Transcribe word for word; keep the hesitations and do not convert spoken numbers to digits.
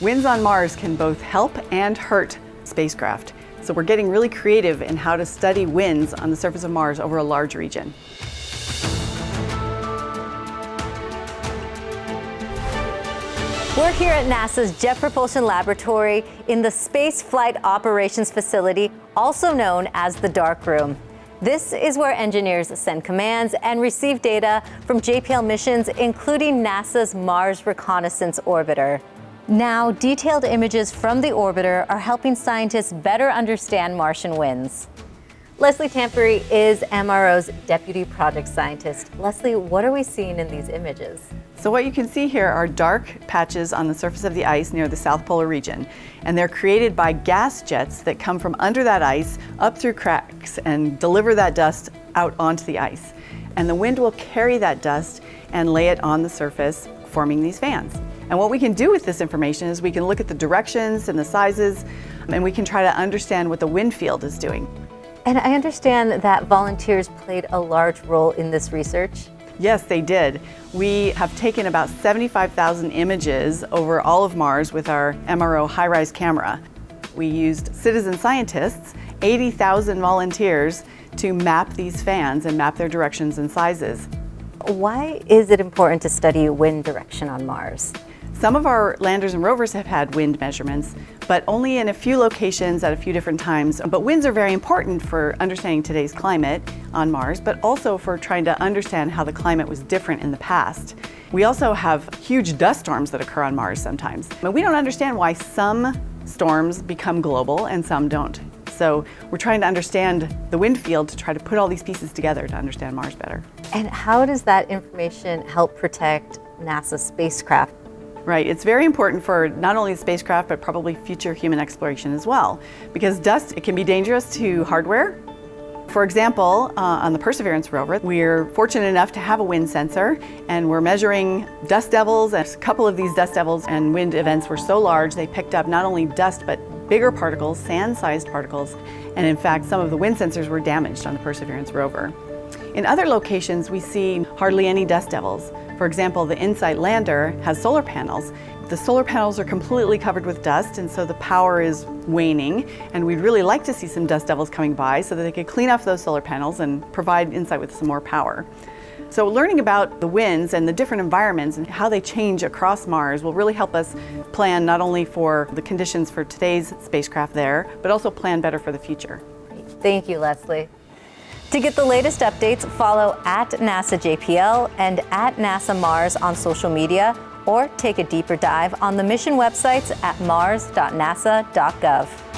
Winds on Mars can both help and hurt spacecraft. So we're getting really creative in how to study winds on the surface of Mars over a large region. We're here at NASA's Jet Propulsion Laboratory in the Space Flight Operations Facility, also known as the Dark Room. This is where engineers send commands and receive data from J P L missions, including NASA's Mars Reconnaissance orbiter. Now, detailed images from the orbiter are helping scientists better understand Martian winds. Leslie Tamppari is M R O's Deputy Project Scientist. Leslie, what are we seeing in these images? So what you can see here are dark patches on the surface of the ice near the South Polar region. And they're created by gas jets that come from under that ice up through cracks and deliver that dust out onto the ice. And the wind will carry that dust and lay it on the surface, forming these fans. And what we can do with this information is we can look at the directions and the sizes, and we can try to understand what the wind field is doing. And I understand that volunteers played a large role in this research. Yes, they did. We have taken about seventy-five thousand images over all of Mars with our M R O HiRISE camera. We used citizen scientists, eighty thousand volunteers, to map these fans and map their directions and sizes. Why is it important to study wind direction on Mars? Some of our landers and rovers have had wind measurements, but only in a few locations at a few different times. But winds are very important for understanding today's climate on Mars, but also for trying to understand how the climate was different in the past. We also have huge dust storms that occur on Mars sometimes. But we don't understand why some storms become global and some don't. So we're trying to understand the wind field to try to put all these pieces together to understand Mars better. And how does that information help protect NASA's spacecraft? Right, it's very important for not only the spacecraft, but probably future human exploration as well. Because dust, it can be dangerous to hardware. For example, uh, on the Perseverance rover, we're fortunate enough to have a wind sensor, and we're measuring dust devils. And a couple of these dust devils and wind events were so large, they picked up not only dust, but bigger particles, sand-sized particles. And in fact, some of the wind sensors were damaged on the Perseverance rover. In other locations, we see hardly any dust devils. For example, the InSight lander has solar panels. The solar panels are completely covered with dust, and so the power is waning, and we'd really like to see some dust devils coming by so that they could clean off those solar panels and provide InSight with some more power. So learning about the winds and the different environments and how they change across Mars will really help us plan not only for the conditions for today's spacecraft there, but also plan better for the future. Thank you, Leslie. To get the latest updates, follow at NASA J P L and at NASA Mars on social media, or take a deeper dive on the mission websites at mars dot nasa dot gov.